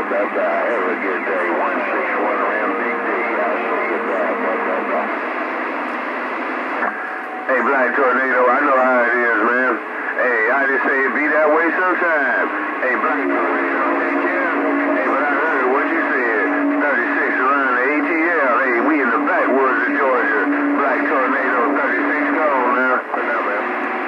Have a good day. 161 around Big D. I'll see you. Bye. Hey, Black Tornado, I know how it is, man. Hey, I just say it be that way sometimes. Hey, Black Tornado, take care. Hey, but I heard what you said. 36 around the ATL. Hey, we in the backwoods of Georgia. Black Tornado, 36 gone now. Now, man.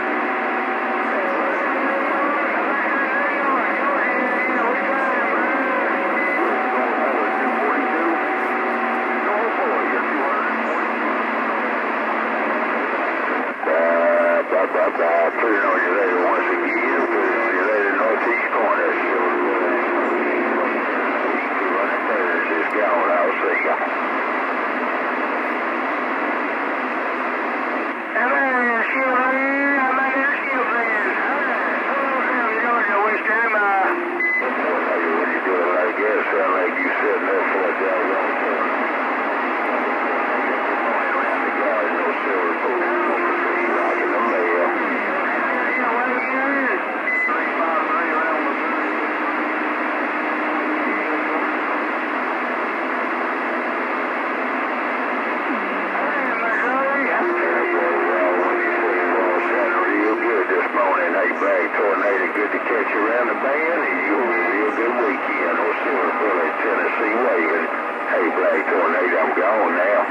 Put it on your later once again. Put it on your later northeast corner. Running third. Just going. I'll see ya. Hello, Shieldman. I'm out here, Shieldman. Hello, Georgia. Which time? What you doing like that? Sound like you sitting there for a doggone thing. Around the garden, no silver pool. Rocking the mail. Tornado, good to catch you around the bend, and you have a real good weekend. We'll see what Bullet, Tennessee waving. Hey, Black Tornado, I'm gone now.